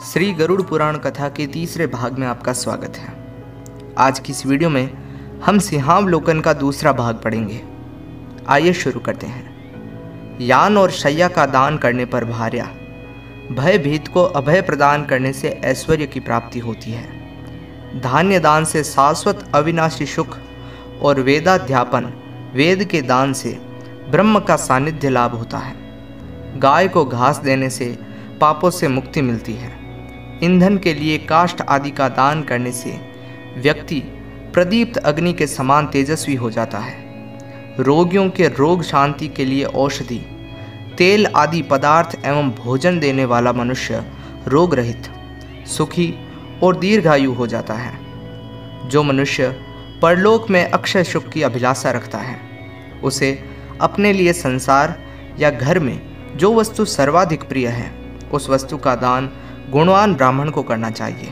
श्री गरुड़ पुराण कथा के तीसरे भाग में आपका स्वागत है। आज की इस वीडियो में हम सिंहावलोकन का दूसरा भाग पढ़ेंगे। आइए शुरू करते हैं। यान और शैया का दान करने पर भार्या, भयभीत को अभय प्रदान करने से ऐश्वर्य की प्राप्ति होती है। धान्य दान से शाश्वत अविनाशी सुख और वेदाध्यापन, वेद के दान से ब्रह्म का सानिध्य लाभ होता है। गाय को घास देने से पापों से मुक्ति मिलती है। ईंधन के लिए काष्ठ आदि का दान करने से व्यक्ति प्रदीप्त अग्नि के समान तेजस्वी हो जाता है। रोगियों के रोग शांति के लिए औषधि, तेल आदि पदार्थ एवं भोजन देने वाला मनुष्य रोग रहित, सुखी और दीर्घायु हो जाता है। जो मनुष्य परलोक में अक्षय सुख की अभिलाषा रखता है, उसे अपने लिए संसार या घर में जो वस्तु सर्वाधिक प्रिय है, उस वस्तु का दान गुणवान ब्राह्मण को करना चाहिए।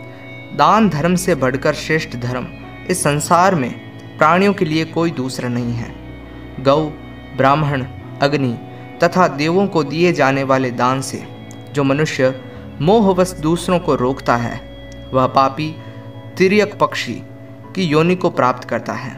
दान धर्म से बढ़कर श्रेष्ठ धर्म इस संसार में प्राणियों के लिए कोई दूसरा नहीं है। गौ, ब्राह्मण, अग्नि तथा देवों को दिए जाने वाले दान से जो मनुष्य मोहवश दूसरों को रोकता है, वह पापी तिर्यक पक्षी की योनि को प्राप्त करता है।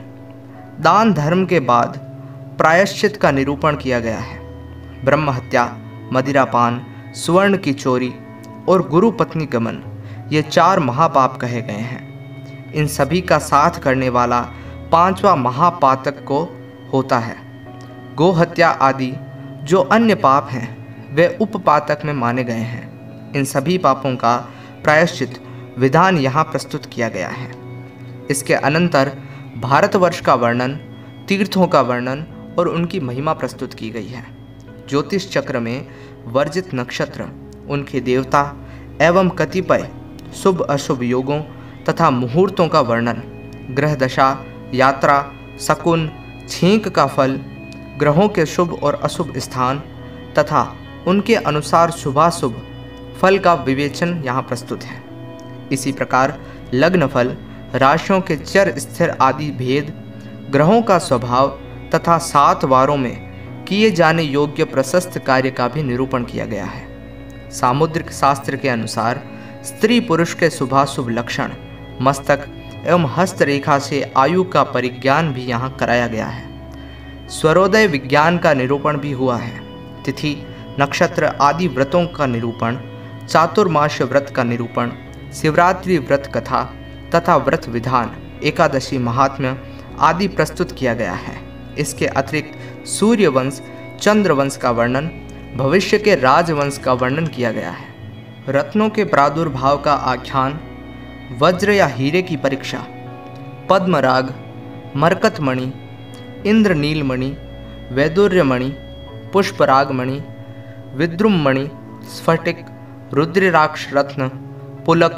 दान धर्म के बाद प्रायश्चित का निरूपण किया गया है। ब्रह्म हत्या, मदिरापान, सुवर्ण की चोरी और गुरु पत्नी गमन, ये 4 महापाप कहे गए हैं। इन सभी का साथ करने वाला 5वां महापातक को होता है। गो हत्या आदि जो अन्य पाप हैं, वे उपपातक में माने गए हैं। इन सभी पापों का प्रायश्चित विधान यहाँ प्रस्तुत किया गया है। इसके अनंतर भारतवर्ष का वर्णन, तीर्थों का वर्णन और उनकी महिमा प्रस्तुत की गई है। ज्योतिष चक्र में वर्जित नक्षत्र, उनके देवता एवं कतिपय शुभ अशुभ योगों तथा मुहूर्तों का वर्णन, ग्रह दशा, यात्रा, शकुन, छींक का फल, ग्रहों के शुभ और अशुभ स्थान तथा उनके अनुसार शुभाशुभ फल का विवेचन यहाँ प्रस्तुत है। इसी प्रकार लग्न फल, राशियों के चर स्थिर आदि भेद, ग्रहों का स्वभाव तथा 7 वारों में किए जाने योग्य प्रशस्त कार्य का भी निरूपण किया गया है। सामुद्रिक शास्त्र के अनुसार स्त्री पुरुष के शुभाशुभ लक्षण, मस्तक एवं हस्तरेखा से आयु का परिज्ञान भी यहाँ कराया गया है। स्वरोदय विज्ञान का निरूपण भी हुआ है। तिथि, नक्षत्र आदि व्रतों का निरूपण, चातुर्मास्य व्रत का निरूपण, शिवरात्रि व्रत कथा तथा व्रत विधान, एकादशी महात्म्य आदि प्रस्तुत किया गया है। इसके अतिरिक्त सूर्यवंश, चंद्रवंश का वर्णन, भविष्य के राजवंश का वर्णन किया गया है। रत्नों के प्रादुर्भाव का आख्यान, वज्र या हीरे की परीक्षा, पद्मराग, मरकतमणि, इंद्रनीलमणि, वैदुर्यमणि, पुष्परागमणि, विद्रुममणि, स्फटिक, रुद्राक्ष रत्न, पुलक,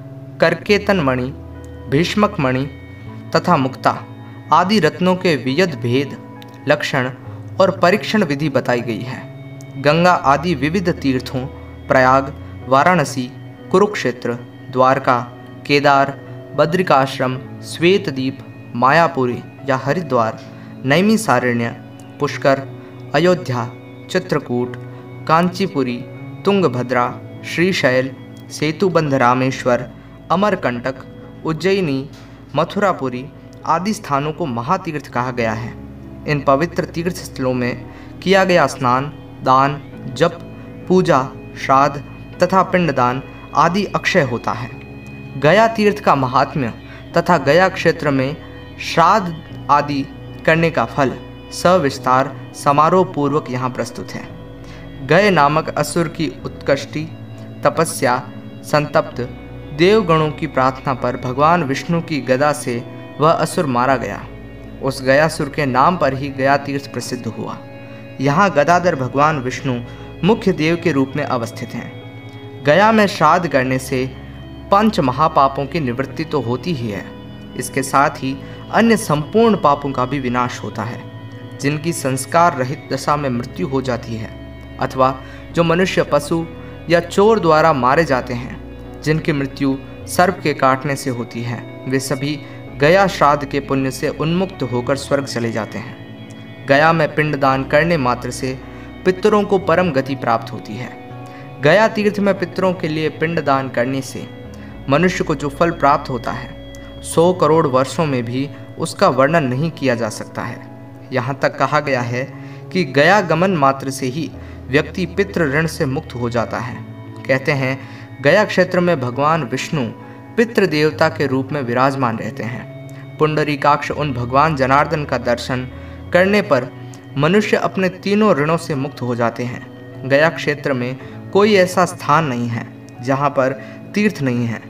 करकेतनमणि, भीष्मकमणि तथा मुक्ता आदि रत्नों के विविध भेद, लक्षण और परीक्षण विधि बताई गई है। गंगा आदि विविध तीर्थों, प्रयाग, वाराणसी, कुरुक्षेत्र, द्वारका, केदार, बद्रिकाश्रम, श्वेतदीप, मायापुरी या हरिद्वार, नैमिसारण्य, पुष्कर, अयोध्या, चित्रकूट, कांचीपुरी, तुंगभद्रा, श्रीशैल, सेतुबंध रामेश्वर, अमरकंटक, उज्जैनी, मथुरापुरी आदि स्थानों को महातीर्थ कहा गया है। इन पवित्र तीर्थ स्थलों में किया गया स्नान, दान, जप, पूजा, श्राद्ध तथा पिंडदान आदि अक्षय होता है। गया तीर्थ का महात्म्य तथा गया क्षेत्र में श्राद्ध आदि करने का फल सविस्तार समारोह पूर्वक यहाँ प्रस्तुत है। गय नामक असुर की उत्कृष्टि, तपस्या, संतप्त देवगणों की प्रार्थना पर भगवान विष्णु की गदा से वह असुर मारा गया। उस गयासुर के नाम पर ही गया तीर्थ प्रसिद्ध हुआ। यहाँ गदाधर भगवान विष्णु मुख्य देव के रूप में अवस्थित हैं। गया में श्राद्ध करने से 5 महापापों की निवृत्ति तो होती ही है, इसके साथ ही अन्य संपूर्ण पापों का भी विनाश होता है। जिनकी संस्कार रहित दशा में मृत्यु हो जाती है, अथवा जो मनुष्य पशु या चोर द्वारा मारे जाते हैं, जिनकी मृत्यु सर्प के काटने से होती है, वे सभी गया श्राद्ध के पुण्य से उन्मुक्त होकर स्वर्ग चले जाते हैं। गया में पिंडदान करने मात्र से पितरों को परम गति प्राप्त होती है। गया तीर्थ में पितरों के लिए पिंडदान करने से मनुष्य को जो फल प्राप्त होता है 100 करोड़ वर्षों में भी उसका वर्णन नहीं किया जा सकता है। यहाँ तक कहा गया है कि गया गमन मात्र से ही व्यक्ति पितृ ऋण से मुक्त हो जाता है। कहते हैं गया क्षेत्र में भगवान विष्णु पितृ देवता के रूप में विराजमान रहते हैं। पुंडरीकाक्ष उन भगवान जनार्दन का दर्शन करने पर मनुष्य अपने तीनों ऋणों से मुक्त हो जाते हैं। गया क्षेत्र में कोई ऐसा स्थान नहीं है जहाँ पर तीर्थ नहीं है।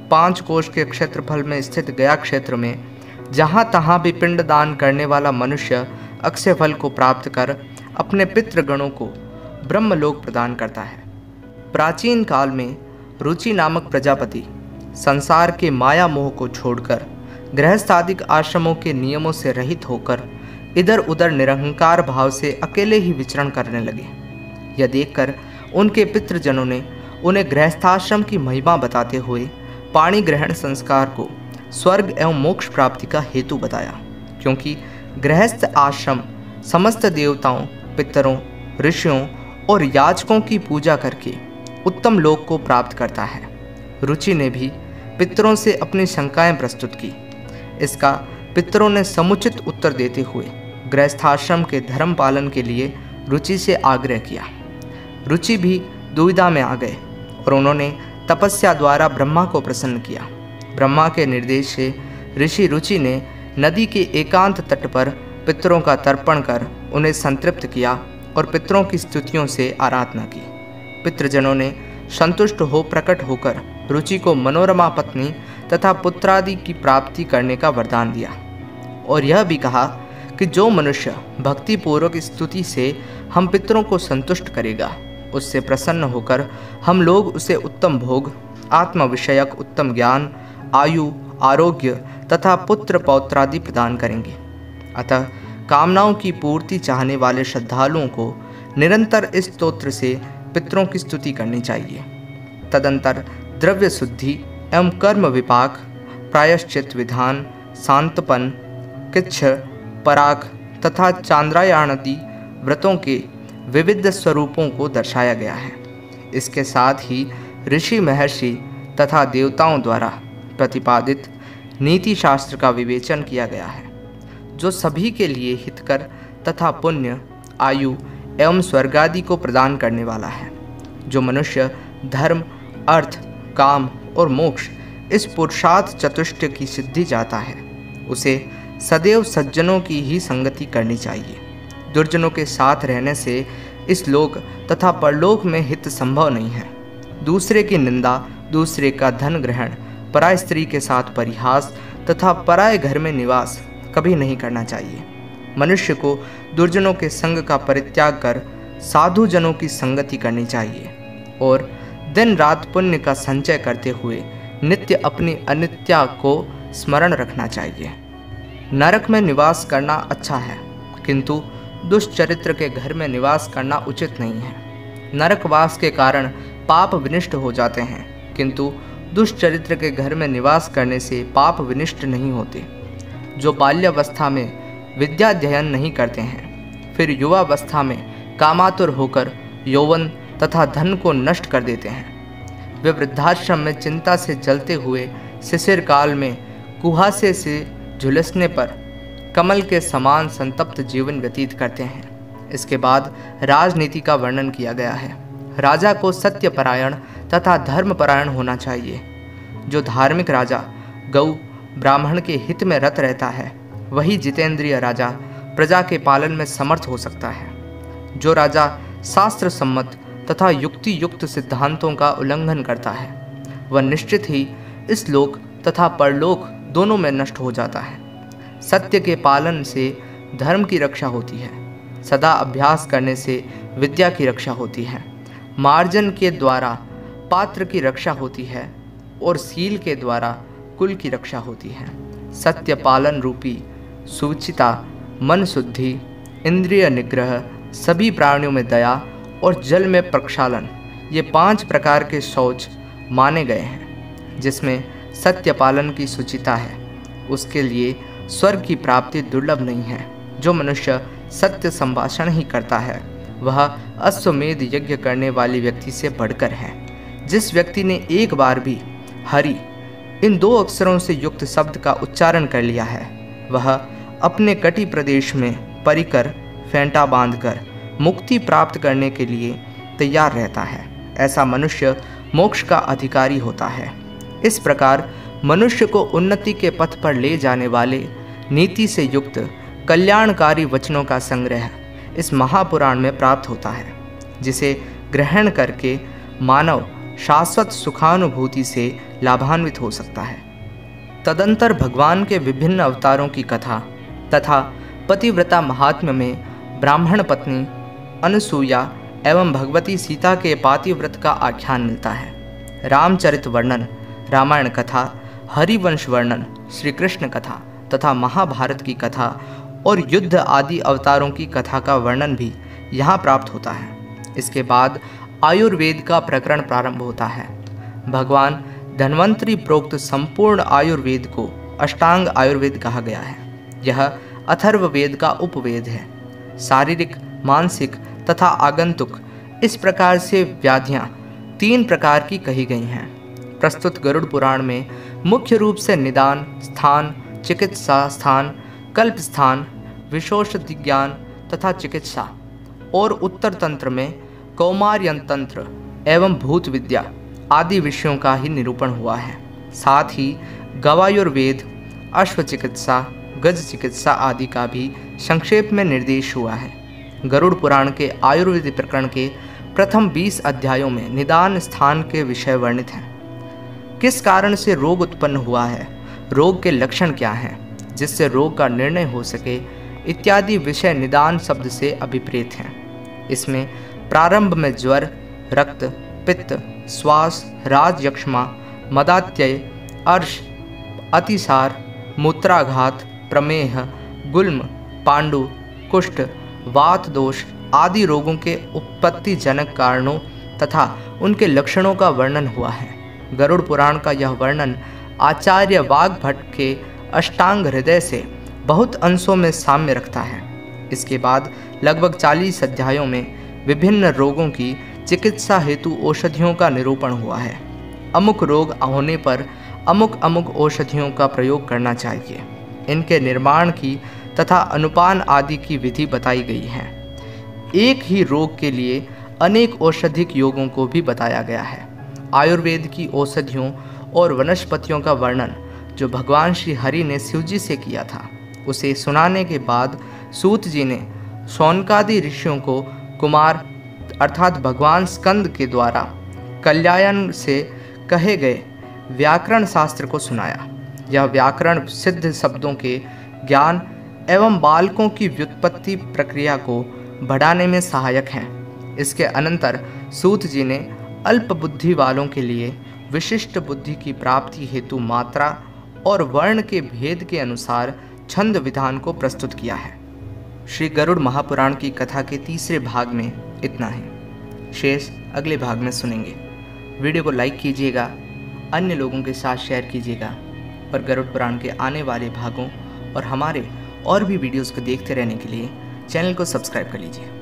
5 कोश के क्षेत्रफल में स्थित गया क्षेत्र में जहाँ तहाँ भी पिंडदान करने वाला मनुष्य अक्षय फल को प्राप्त कर अपने पितृगणों को ब्रह्मलोक प्रदान करता है। प्राचीन काल में रुचि नामक प्रजापति संसार के माया मोह को छोड़कर गृहस्थादिक आश्रमों के नियमों से रहित होकर इधर उधर निरहंकार भाव से अकेले ही विचरण करने लगे। यह देखकर उनके पितृजनों ने उन्हें गृहस्थाश्रम की महिमा बताते हुए पाणी ग्रहण संस्कार को स्वर्ग एवं मोक्ष प्राप्ति का हेतु बताया, क्योंकि गृहस्थ आश्रम समस्त देवताओं, पितरों, ऋषियों और याचकों की पूजा करके उत्तम लोक को प्राप्त करता है। रुचि ने भी पितरों से अपनी शंकाएं प्रस्तुत की। इसका पितरों ने समुचित उत्तर देते हुए गृहस्थाश्रम के धर्म पालन के लिए रुचि से आग्रह किया। रुचि भी दुविधा में आ गए और उन्होंने तपस्या द्वारा ब्रह्मा को प्रसन्न किया। ब्रह्मा के निर्देश से ऋषि रुचि ने नदी के एकांत तट पर पितरों का तर्पण कर उन्हें संतृप्त किया और पितरों की स्तुतियों से आराधना की। पितृजनों ने संतुष्ट हो प्रकट होकर रुचि को मनोरमा पत्नी तथा पुत्रादि की प्राप्ति करने का वरदान दिया और यह भी कहा कि जो मनुष्य भक्तिपूर्वक स्तुति से हम पितरों को संतुष्ट करेगा उससे प्रसन्न होकर हम लोग उसे उत्तम भोग, आत्म विषयक उत्तम ज्ञान, आयु, आरोग्य तथा पुत्र पौत्रादि प्रदान करेंगे। अतः कामनाओं की पूर्ति चाहने वाले श्रद्धालुओं को निरंतर इस स्तोत्र से पितरों की स्तुति करनी चाहिए। तदंतर द्रव्य शुद्धि एवं कर्म विपाक, प्रायश्चित विधान, शांतपन, किच्छ, पराग तथा चांद्रायणादि व्रतों के विविध स्वरूपों को दर्शाया गया है। इसके साथ ही ऋषि, महर्षि तथा देवताओं द्वारा प्रतिपादित नीति शास्त्र का विवेचन किया गया है, जो सभी के लिए हितकर तथा पुण्य, आयु एवं स्वर्गादि को प्रदान करने वाला है। जो मनुष्य धर्म, अर्थ, काम और मोक्ष इस पुरुषार्थ चतुष्टय की सिद्धि चाहता है उसे सदैव सज्जनों की ही संगति करनी चाहिए। दुर्जनों के साथ रहने से इस लोक तथा परलोक में हित संभव नहीं है। दूसरे की निंदा, दूसरे का धन ग्रहण, पराय स्त्री के साथ परिहास तथा पराय घर में निवास कभी नहीं करना चाहिए। मनुष्य को दुर्जनों के संग का परित्याग कर साधु जनों की संगति करनी चाहिए और दिन रात पुण्य का संचय करते हुए नित्य अपनी अनित्या को स्मरण रखना चाहिए। नरक में निवास करना अच्छा है, किंतु दुष्चरित्र के घर में निवास करना उचित नहीं है। नरकवास के कारण पाप विनिष्ट हो जाते हैं, किंतु दुष्चरित्र के घर में निवास करने से पाप विनिष्ट नहीं होते। जो बाल्यावस्था में विद्याध्ययन नहीं करते हैं, फिर युवावस्था में कामातुर होकर यौवन तथा धन को नष्ट कर देते हैं। वे वृद्धाश्रम में चिंता से जलते हुए शिशिर काल में कुहासे से झुलसने पर कमल के समान संतप्त जीवन व्यतीत करते हैं। इसके बाद राजनीति का वर्णन किया गया है। राजा को सत्यपरायण तथा धर्मपरायण होना चाहिए। जो धार्मिक राजा गौ ब्राह्मण के हित में रत रहता है, वही जितेंद्रिय राजा प्रजा के पालन में समर्थ हो सकता है। जो राजा शास्त्र सम्मत तथा युक्ति युक्त सिद्धांतों का उल्लंघन करता है, वह निश्चित ही इस लोक तथा परलोक दोनों में नष्ट हो जाता है। सत्य के पालन से धर्म की रक्षा होती है, सदा अभ्यास करने से विद्या की रक्षा होती है, मार्जन के द्वारा पात्र की रक्षा होती है और सील के द्वारा कुल की रक्षा होती है। सत्य पालन रूपी सुचिता, मन शुद्धि, इंद्रिय निग्रह, सभी प्राणियों में दया और जल में प्रक्षालन, ये 5 प्रकार के शौच माने गए हैं। जिसमें सत्य पालन की सुचिता है, उसके लिए स्वर्ग की प्राप्ति दुर्लभ नहीं है। जो मनुष्य सत्य संभाषण ही करता है, वह अश्वमेध यज्ञ करने वाले व्यक्ति से बढ़कर है। जिस व्यक्ति ने एक बार भी हरि इन 2 अक्षरों से युक्त शब्द का उच्चारण कर लिया है, वह अपने कटी प्रदेश में परिकर फेंटा बांधकर मुक्ति प्राप्त करने के लिए तैयार रहता है। ऐसा मनुष्य मोक्ष का अधिकारी होता है। इस प्रकार मनुष्य को उन्नति के पथ पर ले जाने वाले नीति से युक्त कल्याणकारी वचनों का संग्रह इस महापुराण में प्राप्त होता है, जिसे ग्रहण करके मानव शाश्वत सुखानुभूति से लाभान्वित हो सकता है। तदंतर भगवान के विभिन्न अवतारों की कथा तथा पतिव्रता महात्म्य में ब्राह्मण पत्नी अनुसूया एवं भगवती सीता के पातिव्रत का आख्यान मिलता है। रामचरित वर्णन, रामायण कथा, हरिवंश वर्णन, श्री कृष्ण कथा तथा महाभारत की कथा और युद्ध आदि अवतारों की कथा का वर्णन भी यहाँ प्राप्त होता है। इसके बाद आयुर्वेद का प्रकरण प्रारंभ होता है। भगवान धन्वंतरि प्रोक्त संपूर्ण आयुर्वेद को अष्टांग आयुर्वेद कहा गया है। यह अथर्ववेद का उपवेद है। शारीरिक, मानसिक तथा आगंतुक इस प्रकार से व्याधियाँ 3 प्रकार की कही गई हैं। प्रस्तुत गरुड़ पुराण में मुख्य रूप से निदान स्थान, चिकित्सा स्थान, कल्प स्थान, विशोषधि ज्ञान तथा चिकित्सा और उत्तर तंत्र में कौमार्यन तंत्र एवं भूत विद्या आदि विषयों का ही निरूपण हुआ है। साथ ही गवायुर्वेद, अश्व चिकित्सा, गज चिकित्सा आदि का भी संक्षेप में निर्देश हुआ है। गरुड़ पुराण के आयुर्वेद प्रकरण के प्रथम 20 अध्यायों में निदान स्थान के विषय वर्णित हैं। किस कारण से रोग उत्पन्न हुआ है, रोग के लक्षण क्या हैं, जिससे रोग का निर्णय हो सके इत्यादि विषय निदान शब्द से अभिप्रेत हैं। इसमें प्रारंभ में ज्वर, रक्त, पित्त, श्वास, राजयक्ष्मा, मदात्यय, अर्श, अतिसार, मूत्राघात, प्रमेह, गुल्म, पांडु, कुष्ठ, वात दोष आदि रोगों के उत्पत्तिजनक कारणों तथा उनके लक्षणों का वर्णन हुआ है। गरुड़ पुराण का यह वर्णन आचार्य वाग्भट के अष्टांग हृदय से बहुत अंशों में साम्य रखता है। इसके बाद लगभग 40 अध्यायों में विभिन्न रोगों की चिकित्सा हेतु औषधियों का निरूपण हुआ है। अमुक रोग होने पर अमुक अमुक औषधियों का प्रयोग करना चाहिए। इनके निर्माण की तथा अनुपान आदि की विधि बताई गई है। एक ही रोग के लिए अनेक औषधिक योगों को भी बताया गया है। आयुर्वेद की औषधियों और वनस्पतियों का वर्णन जो भगवान श्री हरि ने शिवजी से किया था, उसे सुनाने के बाद सूत जी ने शौनकादि ऋषियों को कुमार अर्थात भगवान स्कंद के द्वारा कल्याण से कहे गए व्याकरण शास्त्र को सुनाया। यह व्याकरण सिद्ध शब्दों के ज्ञान एवं बालकों की व्युत्पत्ति प्रक्रिया को बढ़ाने में सहायक हैं। इसके अनंतर सूत जी ने अल्प बुद्धि वालों के लिए विशिष्ट बुद्धि की प्राप्ति हेतु मात्रा और वर्ण के भेद के अनुसार छंद विधान को प्रस्तुत किया है। श्री गरुड़ महापुराण की कथा के तीसरे भाग में इतना ही। शेष अगले भाग में सुनेंगे। वीडियो को लाइक कीजिएगा, अन्य लोगों के साथ शेयर कीजिएगा और गरुड़ पुराण के आने वाले भागों और हमारे और भी वीडियोस को देखते रहने के लिए चैनल को सब्सक्राइब कर लीजिए।